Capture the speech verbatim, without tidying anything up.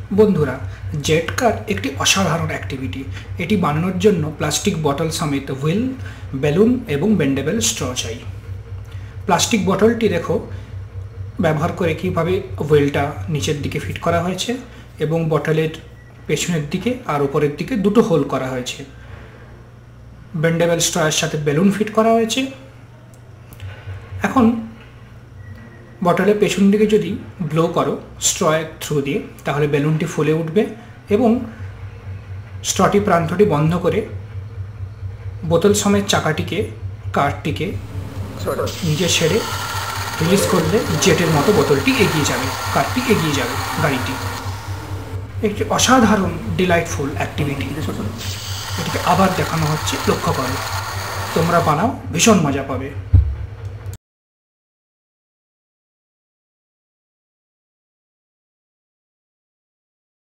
বন্ধুরা, জেট কার একটি অসাধারণ অ্যাক্টিভিটি। এটি বানানোর জন্য প্লাস্টিক বটল সমেত হুইল, বেলুন এবং বেন্ডেবল স্ট্র চাই। প্লাস্টিক বটলটি দেখো ব্যবহার করে কীভাবে হুইলটা নিচের দিকে ফিট করা হয়েছে এবং বটলের পেছনের দিকে আর উপরের দিকে দুটো হোল করা হয়েছে। বেন্ডেবল স্ট্রয়ের সাথে বেলুন ফিট করা হয়েছে। এখন বটলের পেছন দিকে যদি ব্লো করো স্ট্রয়ের থ্রু দিয়ে, তাহলে বেলুনটি ফুলে উঠবে এবং স্ট্রটি প্রান্তটি বন্ধ করে বোতল সমেত চাকাটিকে, কারটিকে নিজে ছেড়ে রিলিজ করলে জেটের মতো বোতলটি এগিয়ে যাবে, কারটি এগিয়ে যাবে, গাড়িটি। একটি অসাধারণ ডিলাইটফুল অ্যাক্টিভিটি। এটিকে আবার দেখানো হচ্ছে, লক্ষ্য করো। তোমরা বানাও, ভীষণ মজা পাবে।